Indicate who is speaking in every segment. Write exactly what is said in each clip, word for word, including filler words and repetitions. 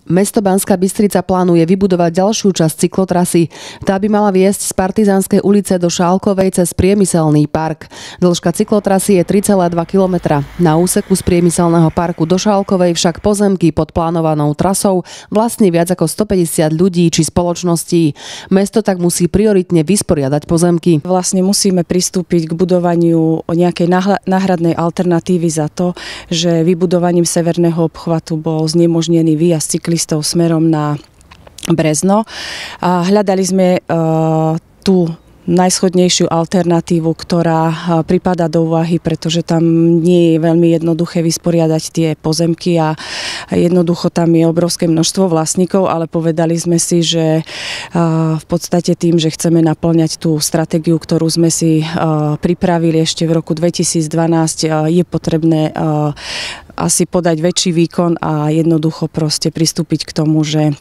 Speaker 1: Mesto Banská Bystrica plánuje vybudovať ďalšiu časť cyklotrasy. Tá by mala viesť z Partizánskej ulice do Šálkovej cez Priemyselný park. Dĺžka cyklotrasy je tri celé dva kilometra. Na úseku z Priemyselného parku do Šálkovej však pozemky pod plánovanou trasou vlastní viac ako stopäťdesiat ľudí či spoločností. Mesto tak musí prioritne vysporiadať pozemky.
Speaker 2: Vlastne musíme pristúpiť k budovaniu nejakej náhradnej alternatívy za to, že vybudovaním severného obchvatu bol znemožnený výjazd cyklistov listov smerom na Brezno. A hľadali sme uh, tú najschodnejšiu alternatívu, ktorá pripadá do úvahy, pretože tam nie je veľmi jednoduché vysporiadať tie pozemky a jednoducho tam je obrovské množstvo vlastníkov, ale povedali sme si, že v podstate tým, že chceme naplňať tú stratégiu, ktorú sme si pripravili ešte v roku dvetisícdvanásť, je potrebné asi podať väčší výkon a jednoducho proste pristúpiť k tomu, že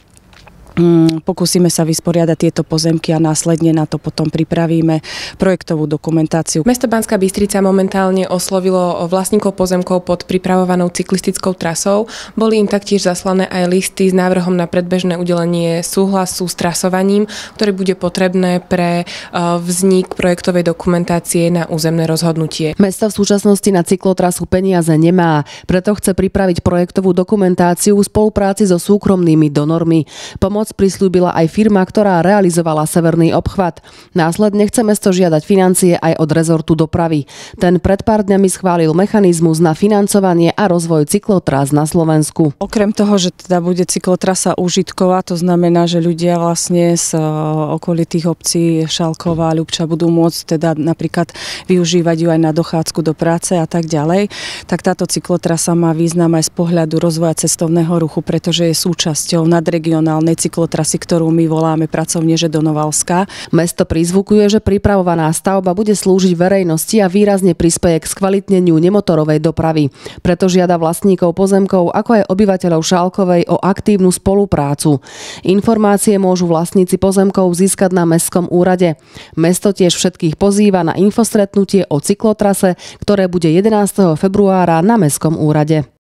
Speaker 2: pokúsime sa vysporiadať tieto pozemky a následne na to potom pripravíme projektovú dokumentáciu.
Speaker 3: Mesto Banská Bystrica momentálne oslovilo vlastníkov pozemkov pod pripravovanou cyklistickou trasou. Boli im taktiež zaslané aj listy s návrhom na predbežné udelenie súhlasu s trasovaním, ktoré bude potrebné pre vznik projektovej dokumentácie na územné rozhodnutie.
Speaker 1: Mesto v súčasnosti na cyklotrasu peniaze nemá, preto chce pripraviť projektovú dokumentáciu v spolupráci so súkromnými donormi. Pomoc prisľúbila aj firma, ktorá realizovala severný obchvat. Následne chce mesto žiadať financie aj od rezortu dopravy. Ten pred pár dňami schválil mechanizmus na financovanie a rozvoj cyklotrás na Slovensku.
Speaker 2: Okrem toho, že teda bude cyklotrasa užitková, to znamená, že ľudia vlastne z okolitých obcí Šálková a Ľubča budú môcť teda napríklad využívať ju aj na dochádzku do práce a tak ďalej, tak táto cyklotrasa má význam aj z pohľadu rozvoja cestovného ruchu, pretože je súčasťou nadregionálnej cyklotrasy, trasy, ktorú my voláme pracovne, že Donovalská.
Speaker 1: Mesto prizvukuje, že pripravovaná stavba bude slúžiť verejnosti a výrazne prispeje k skvalitneniu nemotorovej dopravy. Preto žiada vlastníkov pozemkov, ako aj obyvateľov Šálkovej o aktívnu spoluprácu. Informácie môžu vlastníci pozemkov získať na mestskom úrade. Mesto tiež všetkých pozýva na infostretnutie o cyklotrase, ktoré bude jedenásteho februára na mestskom úrade.